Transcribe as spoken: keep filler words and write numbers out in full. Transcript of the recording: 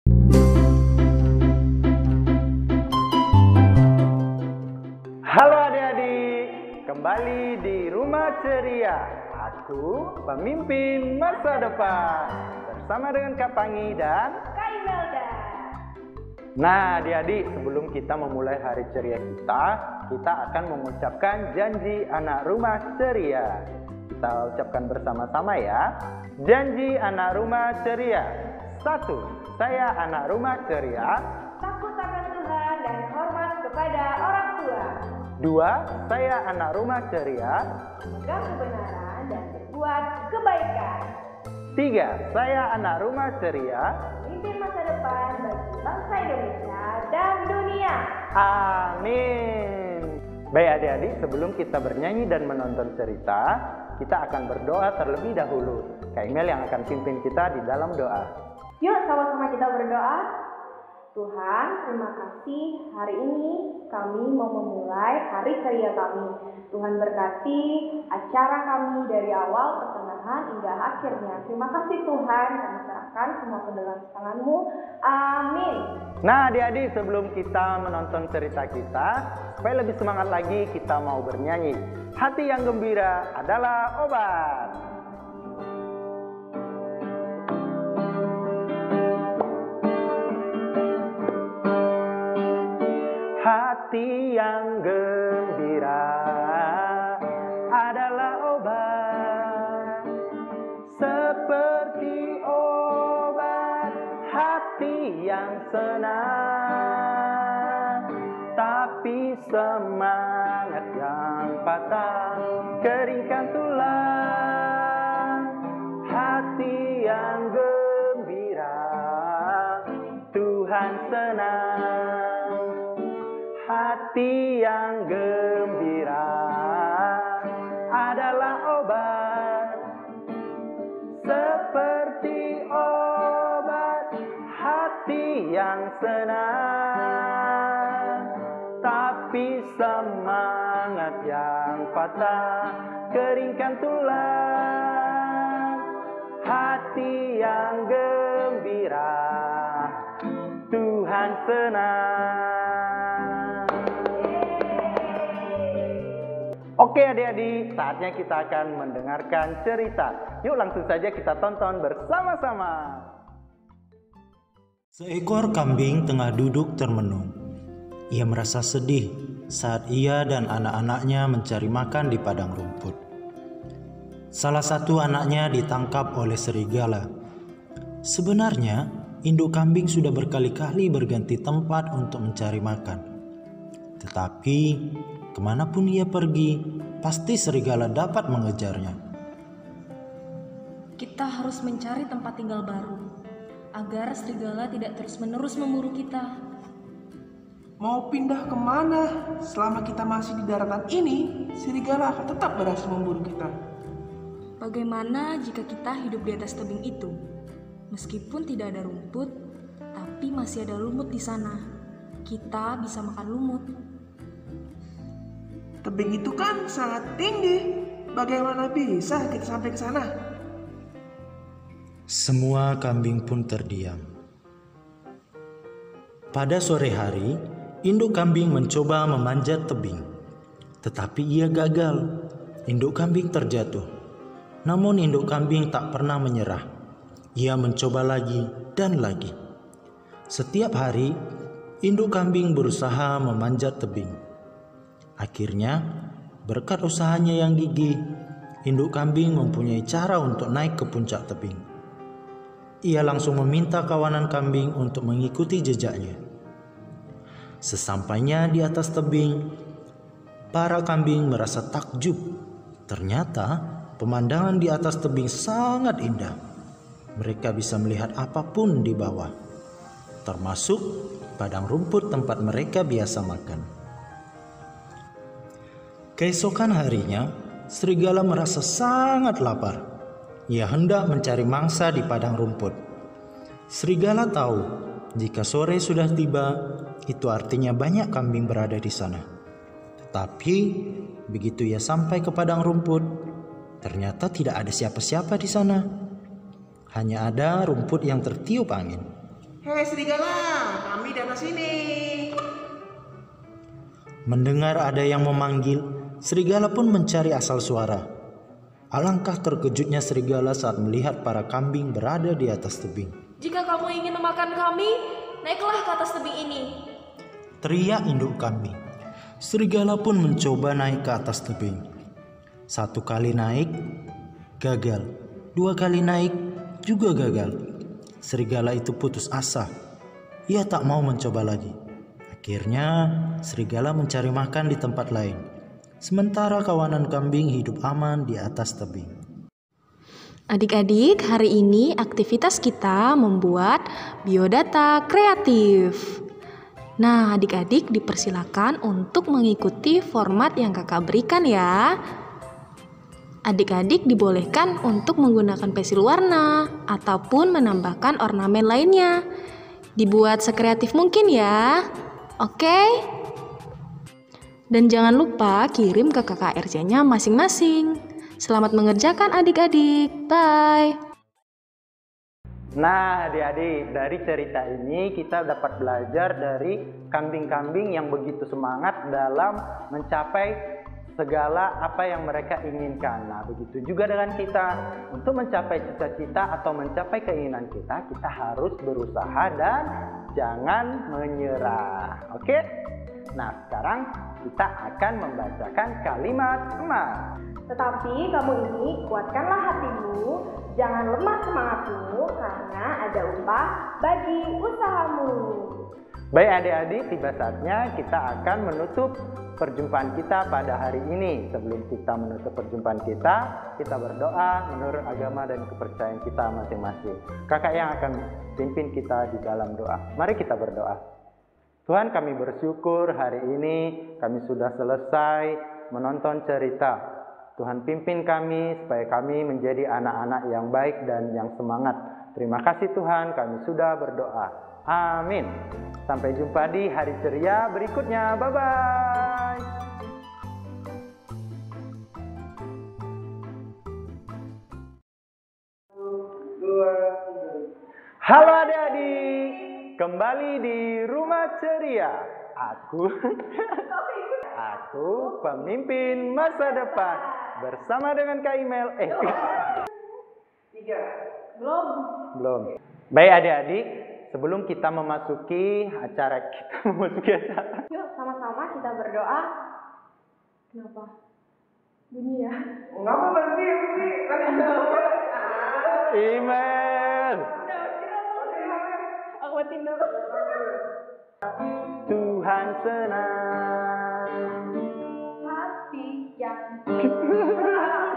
Halo adik-adik, kembali di Rumah Ceria. Aku pemimpin masa depan bersama dengan Kak Pangi dan Kak Imelda. Nah adik-adik, sebelum kita memulai hari ceria kita, kita akan mengucapkan janji anak rumah ceria. Kita ucapkan bersama-sama ya. Janji anak rumah ceria. Satu, saya anak rumah ceria. Takut akan Tuhan dan hormat kepada orang tua. Dua, saya anak rumah ceria. Memegang kebenaran dan berbuat kebaikan. Tiga, saya anak rumah ceria. Memimpin masa depan bagi bangsa Indonesia dan dunia. Amin. Baik adik-adik, sebelum kita bernyanyi dan menonton cerita, kita akan berdoa terlebih dahulu. Kak Imel yang akan pimpin kita di dalam doa. Yuk sama-sama kita berdoa. Tuhan, terima kasih hari ini kami mau memulai hari ceria kami. Tuhan berkati acara kami dari awal, pertengahan hingga akhirnya. Terima kasih Tuhan, kami serahkan semua ke dalam tangan-Mu. Amin. Nah adik-adik, sebelum kita menonton cerita kita, supaya lebih semangat lagi, kita mau bernyanyi. Hati yang gembira adalah obat. Hati yang gembira adalah obat, seperti obat hati yang senang, tapi semangat yang patah keringkan tulang. Hati yang gembira Tuhan senang. Hati yang gembira adalah obat, seperti obat hati yang senang, tapi semangat yang patah keringkan tulang. Hati yang gembira Tuhan senang. Oke adik-adik, saatnya kita akan mendengarkan cerita. Yuk langsung saja kita tonton bersama-sama. Seekor kambing tengah duduk termenung. Ia merasa sedih saat ia dan anak-anaknya mencari makan di padang rumput. Salah satu anaknya ditangkap oleh serigala. Sebenarnya, induk kambing sudah berkali-kali berganti tempat untuk mencari makan. Tetapi kemanapun ia pergi, pasti serigala dapat mengejarnya. Kita harus mencari tempat tinggal baru, agar serigala tidak terus-menerus memburu kita. Mau pindah kemana? Selama kita masih di daratan ini, serigala akan tetap berhasil memburu kita. Bagaimana jika kita hidup di atas tebing itu? Meskipun tidak ada rumput, tapi masih ada lumut di sana. Kita bisa makan lumut. Tebing itu kan sangat tinggi. Bagaimana bisa kita sampai ke sana? Semua kambing pun terdiam. Pada sore hari, induk kambing mencoba memanjat tebing. Tetapi ia gagal. Induk kambing terjatuh. Namun induk kambing tak pernah menyerah. Ia mencoba lagi dan lagi. Setiap hari, induk kambing berusaha memanjat tebing. Akhirnya, berkat usahanya yang gigih, induk kambing mempunyai cara untuk naik ke puncak tebing. Ia langsung meminta kawanan kambing untuk mengikuti jejaknya. Sesampainya di atas tebing, para kambing merasa takjub. Ternyata pemandangan di atas tebing sangat indah. Mereka bisa melihat apapun di bawah, termasuk padang rumput tempat mereka biasa makan. Keesokan harinya, serigala merasa sangat lapar. Ia hendak mencari mangsa di padang rumput. Serigala tahu jika sore sudah tiba, itu artinya banyak kambing berada di sana. Tetapi begitu ia sampai ke padang rumput, ternyata tidak ada siapa-siapa di sana. Hanya ada rumput yang tertiup angin. Hei serigala, kami di atas sini. Mendengar ada yang memanggil, serigala pun mencari asal suara. Alangkah terkejutnya serigala saat melihat para kambing berada di atas tebing. Jika kamu ingin memakan kami, naiklah ke atas tebing ini. Teriak induk kambing. Serigala pun mencoba naik ke atas tebing. Satu kali naik, gagal. Dua kali naik, juga gagal. Serigala itu putus asa. Ia tak mau mencoba lagi. Akhirnya, serigala mencari makan di tempat lain. Sementara kawanan kambing hidup aman di atas tebing. Adik-adik, hari ini aktivitas kita membuat biodata kreatif. Nah, adik-adik dipersilakan untuk mengikuti format yang kakak berikan ya. Adik-adik dibolehkan untuk menggunakan pensil warna ataupun menambahkan ornamen lainnya. Dibuat sekreatif mungkin ya. Oke? Dan jangan lupa kirim ke K K R C-nya masing-masing. Selamat mengerjakan adik-adik. Bye. Nah, adik-adik, dari cerita ini kita dapat belajar dari kambing-kambing yang begitu semangat dalam mencapai segala apa yang mereka inginkan. Nah, begitu juga dengan kita. Untuk mencapai cita-cita atau mencapai keinginan kita, kita harus berusaha dan jangan menyerah. Oke? Nah, sekarang kita akan membacakan kalimat emas. Tetapi kamu ini kuatkanlah hatimu, jangan lemah semangatmu, karena ada upah bagi usahamu. Baik adik-adik, tiba saatnya kita akan menutup perjumpaan kita pada hari ini. Sebelum kita menutup perjumpaan kita, kita berdoa menurut agama dan kepercayaan kita masing-masing. Kakak yang akan pimpin kita di dalam doa. Mari kita berdoa. Tuhan, kami bersyukur hari ini kami sudah selesai menonton cerita. Tuhan pimpin kami supaya kami menjadi anak-anak yang baik dan yang semangat. Terima kasih Tuhan, kami sudah berdoa. Amin. Sampai jumpa di hari ceria berikutnya. Bye-bye. Halo adik-adik, kembali di Rumah Ceria. Aku Aku pemimpin masa depan bersama dengan Kak Imel. Eh, Tiga. Belum. belum. Baik adik-adik, sebelum kita memasuki acara kita memasuki acara. Yuk sama-sama kita berdoa. Kenapa? Bunyi ya? Ngapa berhenti aku sih? Imel. Aku matiin dulu. Tuhan senang. Hati yang